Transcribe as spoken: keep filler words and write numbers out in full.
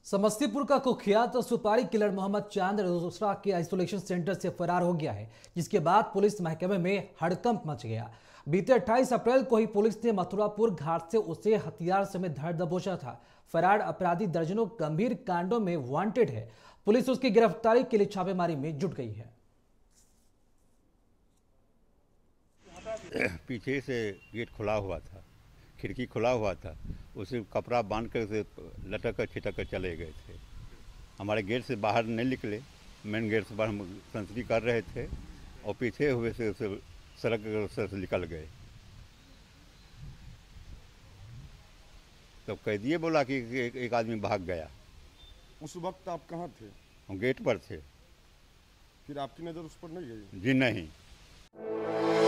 समस्तीपुर का कुख्यात सुपारी किलर मोहम्मद चांद रोसड़ा के आइसोलेशन सेंटर से फरार हो गया है, जिसके बाद पुलिस महकमे में हड़कंप मच गया। बीते अट्ठाईस अप्रैल को ही पुलिस ने मथुरापुर घाट से उसे हथियार समेत धर दबोचा था। फरार अपराधी दर्जनों गंभीर कांडों में वांटेड है। पुलिस उसकी गिरफ्तारी के लिए छापेमारी में जुट गई है। पीछे से गेट खुला हुआ था, खिड़की खुला हुआ था, उसे कपड़ा बांध कर से लटक कर छिटक कर चले गए थे। हमारे गेट से बाहर नहीं निकले, मेन गेट से बाहर हम संसदी कर रहे थे और पीछे हुए से उसे सड़क से निकल गए। तब कैदिए बोला कि एक, एक आदमी भाग गया। उस वक्त आप कहाँ थे? हम गेट पर थे। फिर आपकी नज़र उस पर नहीं गई? जी नहीं।